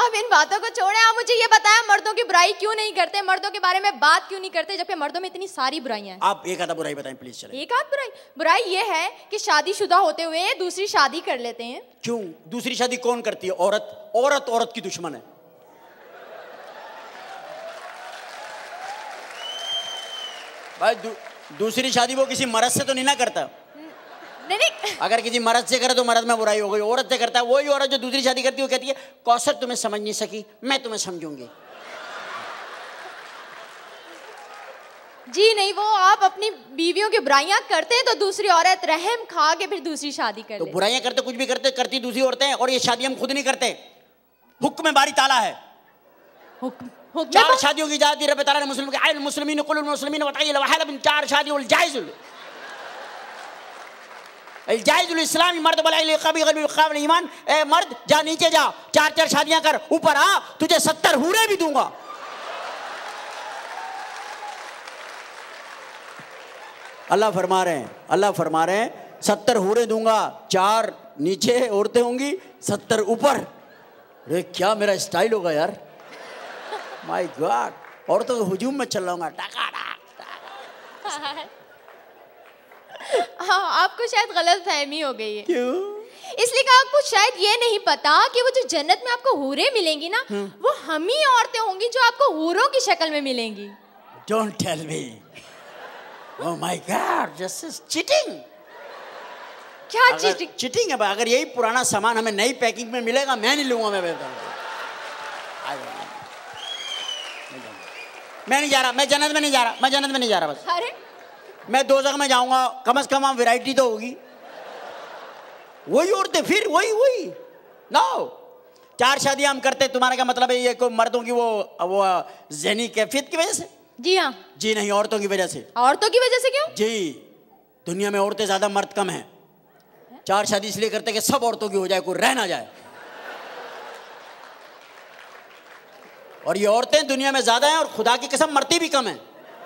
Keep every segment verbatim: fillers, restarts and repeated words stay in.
आप इन बातों को छोड़ें, आप मुझे ये बताएं मर्दों की बुराई क्यों नहीं करते, मर्दों के बारे में बात क्यों नहीं करते, जबकि मर्दों में इतनी सारी बुराइयां हैं। आप एक आधा बुराई बताएं प्लीज। चले। एक आध बुराई बुराई ये है कि शादीशुदा होते हुए दूसरी शादी कर लेते हैं। क्यों? दूसरी शादी कौन करती है? औरत। औरत औरत की दुश्मन है। भाई दू, दूसरी शादी वो किसी मर्द से तो नहीं ना करता। नहीं नहीं, अगर किसी मर्द से करे तो मर्द में बुराई हो गई। औरत से करता है, वही औरत जो दूसरी शादी करती है वो कहती है कौसर तुम्हें समझ नहीं सकी, मैं तुम्हें समझूंगी। जी नहीं, वो आप अपनी बीवियों की बुराइयां करते हैं तो दूसरी औरत रहम खा के फिर दूसरी शादी कर तो लेती। बुराइयां करते कुछ भी करते करती दूसरी औरतें हैं, और ये शादी हम खुद नहीं करते। हुक्म में बारी ताला है। हुक्म हुक्म चार पर- शादियों की इजाजत दी रब ताला ने मुस्लिम के आयल मुस्लिमीन कुल मुस्लिमीन बताइए लवाहल बिन चार शादियों जायज़ जायज़ुल इस्लामी मर्द बलाइल कभी कभी काबिल ईमान। ए मर्द जा नीचे जा, चार चार शादियां कर, ऊपर आ, तुझे सत्तर हूरे भी दूंगा। अल्लाह फरमा रहे हैं, अल्लाह फरमा रहे हैं सत्तर हूरे दूंगा, चार नीचे औरतें होंगी, सत्तर ऊपर। अरे क्या मेरा स्टाइल होगा यार, माय गॉड। औरतों के हुजूम में चल रहा टाका टाका। हाँ, आपको शायद गलत फहमी हो गई है। क्यों? इसलिए कि आपको शायद ये नहीं पता कि वो जो जन्नत में आपको हूरें मिलेंगी ना, वो हम ही औरतें होंगी जो आपको हूरों की शक्ल में मिलेंगी। Don't tell me. Oh my god, this is cheating. क्या चीटिंग? चीटिंग है। अगर यही पुराना सामान हमें नई पैकिंग में मिलेगा मैं नहीं लूंगा। मैं मैं नहीं जा रहा, मैं जन्नत में नहीं जा रहा, मैं जन्नत में नहीं जा रहा। बस अरे मैं दो जगह में जाऊंगा, कम से कम वैरायटी तो होगी। वही औरतें फिर वही वही नो। चार शादियां हम करते, तुम्हारा क्या मतलब है? ये कोई मर्दों की वो वो ज़हनी कैफियत की वजह से? जी हाँ। जी नहीं, औरतों की वजह से। औरतों की वजह से क्यों? जी, दुनिया में औरतें ज्यादा मर्द कम हैं। चार शादी इसलिए करते कि सब औरतों की हो जाए, कोई रह ना जाए। और ये औरतें दुनिया में ज्यादा हैं और खुदा की कसम मरती भी कम हैं।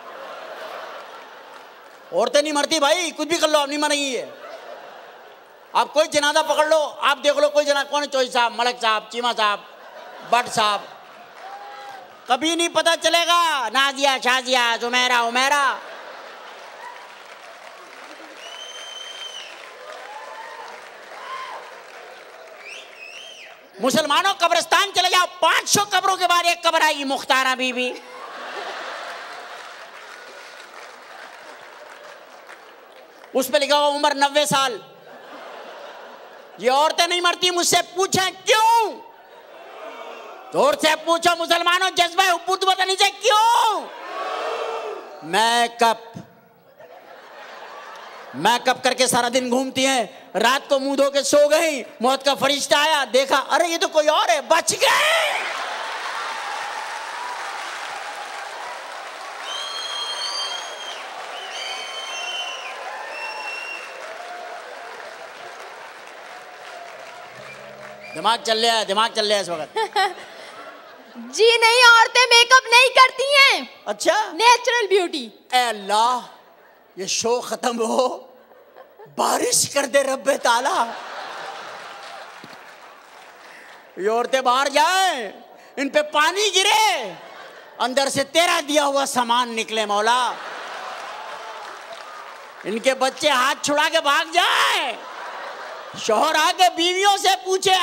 औरतें नहीं मरती भाई, कुछ भी कर लो, आप नहीं मरेंगी ये। आप कोई जनाजा पकड़ लो, आप देख लो कोई जनाजा, कौन है? चौधरी साहब, मलक साहब, चीमा साहब, भट्ट साहब, कभी नहीं पता चलेगा। नाजिया, शाजिया, जुमेरा, उमेरा। मुसलमानों कब्रिस्तान चले जाओ, पांच सौ कब्रों के बाद एक कब्र आएगी, मुख्तारा बीबी। उस पे लिखा होगा उम्र नब्बे साल। ये औरतें नहीं मरती, मुझसे पूछें क्यों? जोर से पूछो मुसलमानों, जज्बा हुब्बत बताने से क्यों? मैकअप मैकअप करके सारा दिन घूमती हैं, रात को मुंह धो के सो गई, मौत का फरिश्ता आया, देखा अरे ये तो कोई और है, बच गए। दिमाग चल रहा है, दिमाग चल रहा है इस वक्त। जी नहीं, औरतें मेकअप नहीं करती हैं। अच्छा, नेचुरल ब्यूटी। ए अल्लाह, ये शो खत्म हो, बारिश कर दे रब्बे ताला, ये औरतें बाहर जाए, इन पे पानी गिरे, अंदर से तेरा दिया हुआ सामान निकले मौला, इनके बच्चे हाथ छुड़ा के भाग जाए, शौहर आके बीवियों से पूछे